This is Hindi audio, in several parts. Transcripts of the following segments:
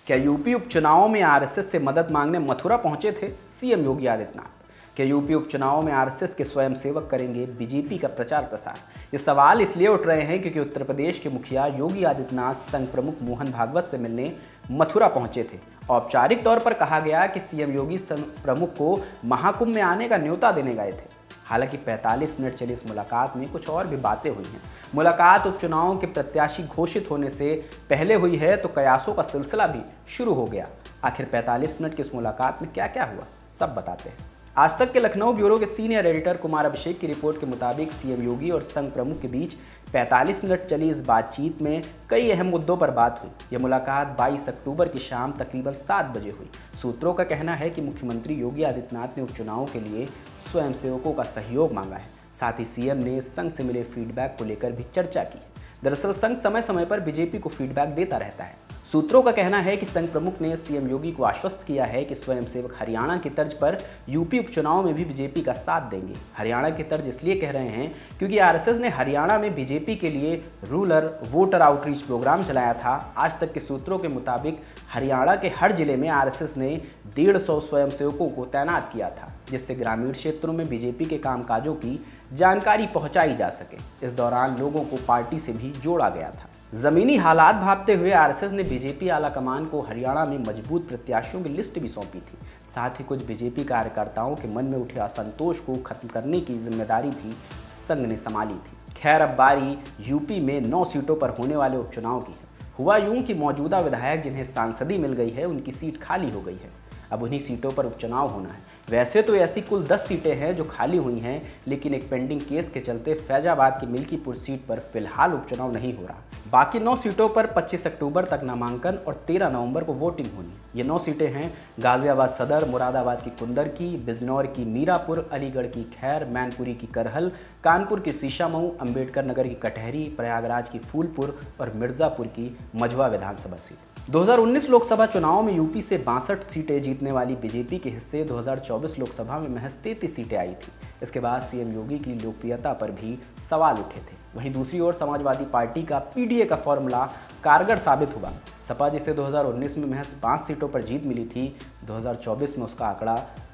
क्या यूपी उपचुनावों में आरएसएस से मदद मांगने मथुरा पहुंचे थे सीएम योगी आदित्यनाथ? क्या यूपी उपचुनावों में आरएसएस के स्वयंसेवक करेंगे बीजेपी का प्रचार प्रसार? ये सवाल इसलिए उठ रहे हैं क्योंकि उत्तर प्रदेश के मुखिया योगी आदित्यनाथ संघ प्रमुख मोहन भागवत से मिलने मथुरा पहुंचे थे। औपचारिक तौर पर कहा गया कि सीएम योगी संघ प्रमुख को महाकुंभ में आने का न्योता देने गए थे। हालांकि 45 मिनट चली इस मुलाकात में कुछ और भी बातें हुई हैं। मुलाकात उपचुनावों के प्रत्याशी घोषित होने से पहले हुई है तो कयासों का सिलसिला भी शुरू हो गया। आखिर 45 मिनट की इस मुलाकात में क्या क्या हुआ, सब बताते हैं। आज तक के लखनऊ ब्यूरो के सीनियर एडिटर कुमार अभिषेक की रिपोर्ट के मुताबिक सीएम योगी और संघ प्रमुख के बीच 45 मिनट चली इस बातचीत में कई अहम मुद्दों पर बात हुई। यह मुलाकात 22 अक्टूबर की शाम तकरीबन 7 बजे हुई। सूत्रों का कहना है कि मुख्यमंत्री योगी आदित्यनाथ ने उपचुनावों के लिए स्वयंसेवकों का सहयोग मांगा है। साथ ही सीएम ने संघ से मिले फीडबैक को लेकर भी चर्चा की है। दरअसल संघ समय समय पर बीजेपी को फीडबैक देता रहता है। सूत्रों का कहना है कि संघ प्रमुख ने सीएम योगी को आश्वस्त किया है कि स्वयंसेवक हरियाणा की तर्ज पर यूपी उपचुनाव में भी बीजेपी का साथ देंगे। हरियाणा की तर्ज इसलिए कह रहे हैं क्योंकि आरएसएस ने हरियाणा में बीजेपी के लिए रूरल वोटर आउटरीच प्रोग्राम चलाया था। आज तक के सूत्रों के मुताबिक हरियाणा के हर जिले में आरएसएस ने 150 स्वयंसेवकों को तैनात किया था, जिससे ग्रामीण क्षेत्रों में बीजेपी के कामकाजों की जानकारी पहुंचाई जा सके। इस दौरान लोगों को पार्टी से भी जोड़ा गया था। जमीनी हालात भांपते हुए आरएसएस ने बीजेपी आलाकमान को हरियाणा में मजबूत प्रत्याशियों की लिस्ट भी सौंपी थी। साथ ही कुछ बीजेपी कार्यकर्ताओं के मन में उठे असंतोष को खत्म करने की जिम्मेदारी भी संघ ने संभाली थी। खैर अब बारी यूपी में 9 सीटों पर होने वाले उपचुनाव की है। हुआ यूं कि मौजूदा विधायक जिन्हें सांसदी मिल गई है, उनकी सीट खाली हो गई है। अब उन्हीं सीटों पर उपचुनाव होना है। वैसे तो ऐसी कुल 10 सीटें हैं जो खाली हुई हैं, लेकिन एक पेंडिंग केस के चलते फैजाबाद की मिल्कीपुर सीट पर फिलहाल उपचुनाव नहीं हो रहा। बाकी 9 सीटों पर 25 अक्टूबर तक नामांकन और 13 नवंबर को वोटिंग होनी। ये 9 सीटें हैं गाजियाबाद सदर, मुरादाबाद की कुंदरकी, बिजनौर की मीरापुर, अलीगढ़ की खैर, मैनपुरी की करहल, कानपुर की शीशामऊ, अंबेडकर नगर की कटहरी, प्रयागराज की फूलपुर और मिर्ज़ापुर की मझवा विधानसभा सीट। 2019 लोकसभा चुनाव में यूपी से 62 सीटें जीतने वाली बीजेपी के हिस्से 2024 लोकसभा में महज 33 सीटें आई थी। इसके बाद सीएम योगी की लोकप्रियता पर भी सवाल उठे थे। वहीं दूसरी ओर समाजवादी पार्टी का पीडीए का फॉर्मूला कारगर साबित हुआ। सपा जिसे 2019 में महज 5 सीटों पर जीत मिली थी, 2024 में उसका आंकड़ा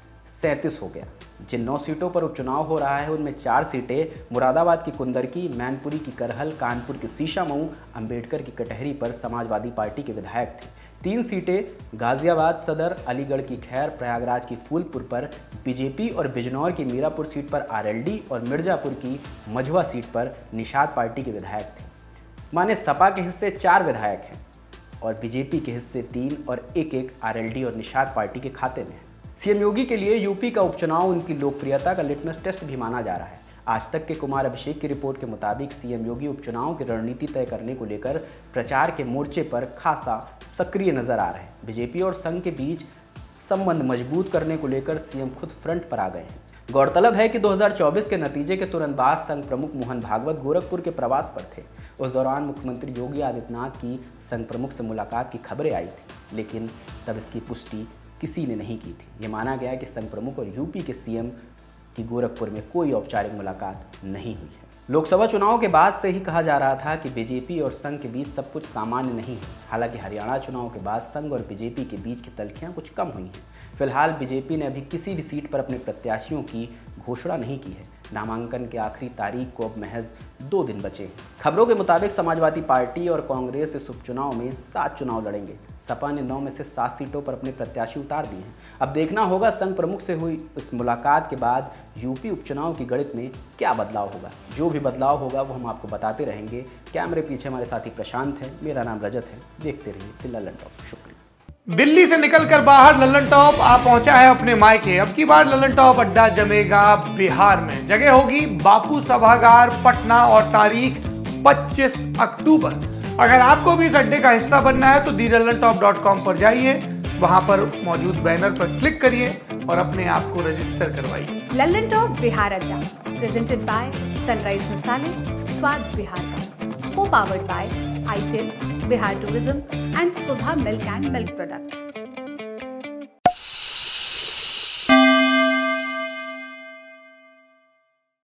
37 हो गया। जिन 9 सीटों पर उपचुनाव हो रहा है उनमें 4 सीटें मुरादाबाद की कुंदरकी, मैनपुरी की करहल, कानपुर की शीशामऊ, अंबेडकर की कटहरी पर समाजवादी पार्टी के विधायक थे। 3 सीटें गाजियाबाद सदर, अलीगढ़ की खैर, प्रयागराज की फूलपुर पर बीजेपी और बिजनौर की मीरापुर सीट पर आरएलडी और मिर्ज़ापुर की मझवा सीट पर निषाद पार्टी के विधायक थे। माने सपा के हिस्से 4 विधायक हैं और बीजेपी के हिस्से 3 और एक आरएलडी और निषाद पार्टी के खाते में है। सीएम योगी के लिए यूपी का उपचुनाव उनकी लोकप्रियता का लिटमस टेस्ट भी माना जा रहा है। आज तक के कुमार अभिषेक की रिपोर्ट के मुताबिक सीएम योगी उपचुनाव की रणनीति तय करने को लेकर प्रचार के मोर्चे पर खासा सक्रिय नजर आ रहे हैं। बीजेपी और संघ के बीच संबंध मजबूत करने को लेकर सीएम खुद फ्रंट पर आ गए हैं। गौरतलब है कि 2024 के नतीजे के तुरंत बाद संघ प्रमुख मोहन भागवत गोरखपुर के प्रवास पर थे। उस दौरान मुख्यमंत्री योगी आदित्यनाथ की संघ प्रमुख से मुलाकात की खबरें आई थी, लेकिन तब इसकी पुष्टि किसी ने नहीं की थी। ये माना गया कि संघ प्रमुख और यूपी के सीएम की गोरखपुर में कोई औपचारिक मुलाकात नहीं हुई है। लोकसभा चुनाव के बाद से ही कहा जा रहा था कि बीजेपी और संघ के बीच सब कुछ सामान्य नहीं है। हालांकि हरियाणा चुनाव के बाद संघ और बीजेपी के बीच की तल्खियां कुछ कम हुई हैं। फिलहाल बीजेपी ने अभी किसी भी सीट पर अपने प्रत्याशियों की घोषणा नहीं की है। नामांकन के आखिरी तारीख को अब महज 2 दिन बचे हैं। खबरों के मुताबिक समाजवादी पार्टी और कांग्रेस इस उपचुनाव में 7 चुनाव लड़ेंगे। सपा ने 9 में से 7 सीटों पर अपने प्रत्याशी उतार दिए हैं। अब देखना होगा संघ प्रमुख से हुई इस मुलाकात के बाद यूपी उपचुनाव की गणित में क्या बदलाव होगा। जो भी बदलाव होगा वो हम आपको बताते रहेंगे। कैमरे पीछे हमारे साथी प्रशांत है, मेरा नाम रजत है। देखते रहिए लल्लन टॉप। शुक्रिया। दिल्ली से निकलकर बाहर लल्लन टॉप आ पहुंचा है अपने मायके। अब की बार लल्लन टॉप अड्डा जमेगा बिहार में। जगह होगी बापू सभागार, पटना और तारीख 25 अक्टूबर। अगर आपको भी इस अड्डे का हिस्सा बनना है तो thelallanTop.com पर जाइए, वहां पर मौजूद बैनर पर क्लिक करिए और अपने आप को रजिस्टर करवाइए। लल्लन टॉप बिहार अड्डा प्रेजेंटेड बाय सनराइज मसाले, स्वाद बिहार का, को powered by itel, Bihar tourism and Sudha milk and milk product.